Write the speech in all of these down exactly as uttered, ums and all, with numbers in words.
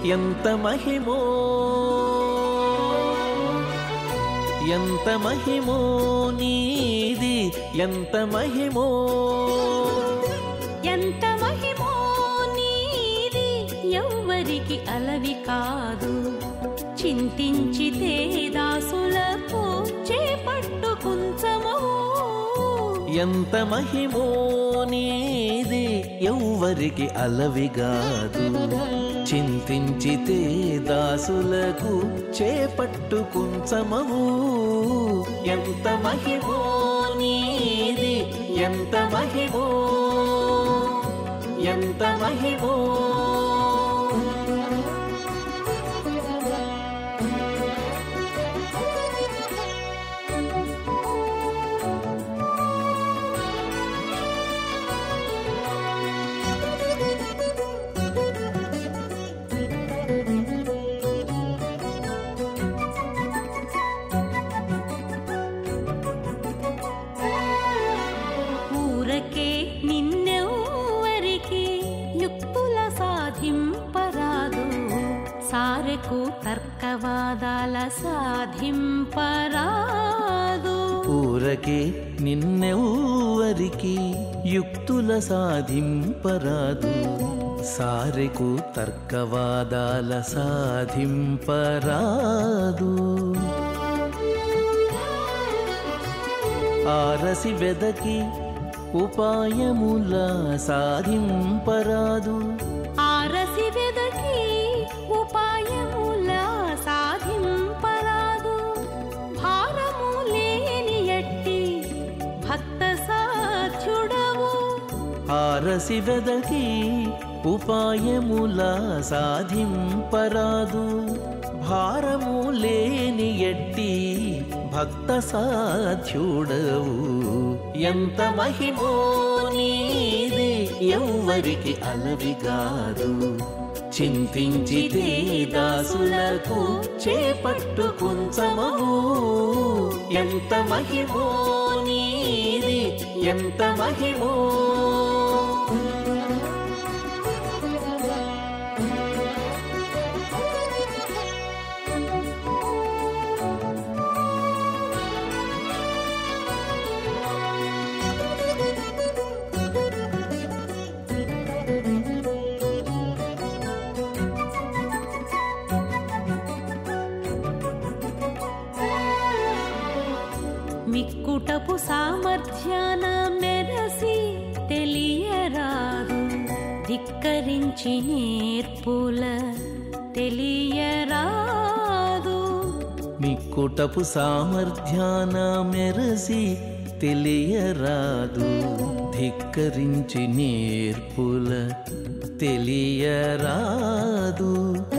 ఎంత మహిమో ఎంత మహిమో నీది ఎంత మహిమో ఎంత మహిమో నీది ఎవ్వరికి అలవి కాదు చింతించితే దాసులకు చేపట్టు కుంచము ఎంత మహిమో నీది ఎవ్వరికి అలవిగాదు చింతించితే దాసులకు చేపట్టు కుంచమవు ఎంత మహిమో నీది ఎంత మహిమో ఎంత మహిమో నిన్నెవ్వరికి యుక్తుల సాధింపరాదు సారెకు తర్కవాదాల సాధింపరాదు ఊరకే నిన్నెవ్వరికి యుక్తుల సాధింపరాదు సారెకు తర్కవాదాల సాధింపరాదు ఆరసి వెదకి ఉపాయముల సాధింపరాదు ఆరసి వెదకి ఉపాయముల సాధింపరాదు భారము లేని ఎట్టి భక్త సాధ్యుడవు ఆరసి వెదకి ఉపాయముల సాధింపరాదు భారము లేని ఎట్టి భక్త సాధ్యుడవు ఎంత మహిమో నీది ఎవ్వరికి అలవిగాదు చింతించితే దాసులకు చేపట్టు కుంచమవు ఎంత మహిమో నీది ఎంత మహిమో మిక్కుటపు సామర్థ్యాన మెరసి తెలియరాదు ధిక్కరించి నేర్పుల తెలియరాదు మిక్కుటపు సామర్థ్యాన మెరసి తెలియరాదు ధిక్కరించి నేర్పుల తెలియరాదు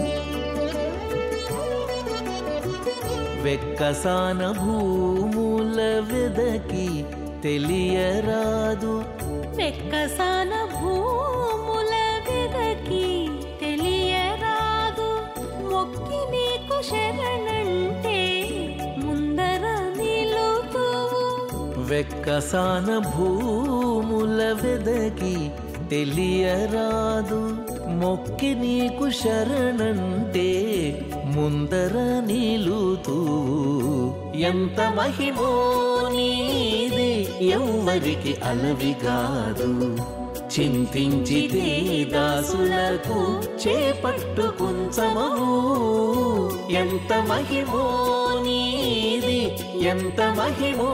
వెక్కసాన భూముల వెదకి తెలియరాదు వెక్కసాన భూముల వెదకి తెలియరాదు మొక్కి నీకు శరణంటే ముందర నిలుతువు వెక్కసాన భూముల వెదకి తెలియరాదు మొక్కి నీకు శరణంటే ముందర నిలుతూ ఎంత మహిమో నీది ఎవ్వరికి అలవిగాదు చింతించితే దాసులకు చేపట్టు కుంచమవు ఎంత మహిమో నీది ఎంత మహిమో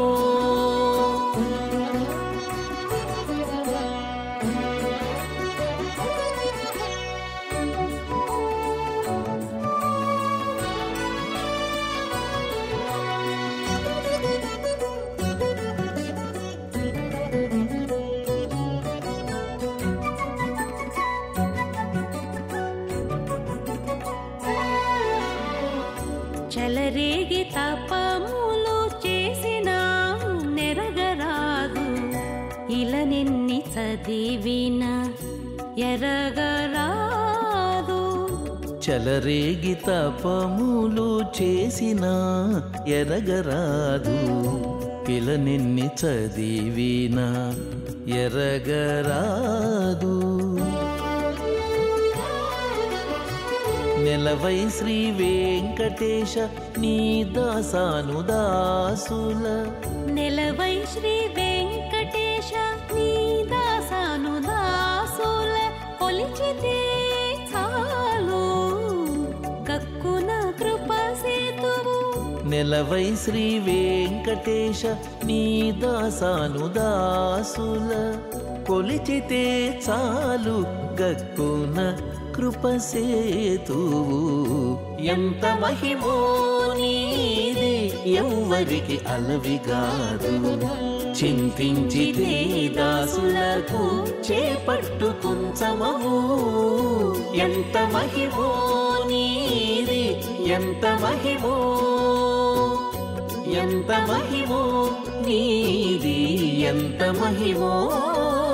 చలరేగి తపములు చేసిన నెరగరాదు ఇలా నిన్ని చదివిన ఎరగరాదు చలరేగి తపములు చేసిన ఎరగరాదు ఇలా నిన్ని చదివిన ఎరగరాదు నెలవై శ్రీ వెంకటేశ నీ దాసాను దాసుల నెలవై శ్రీ వెంకటేశ నీ దాసాను దాసుల కొలిచితే చాలు గక్కున కృప సేతువు నెలవై శ్రీ వెంకటేశ నీ దాసాను దాసుల కొలిచితే చాలు గక్కున కృపసేతువు ఎంత మహిమో నీది ఎవ్వరికి అలవిగాదు చింతించితే దాసులకు చేపట్టు కుంచమవు ఎంత మహిమో నీది ఎంత మహిమో ఎంత మహిమో నీది ఎంత మహిమో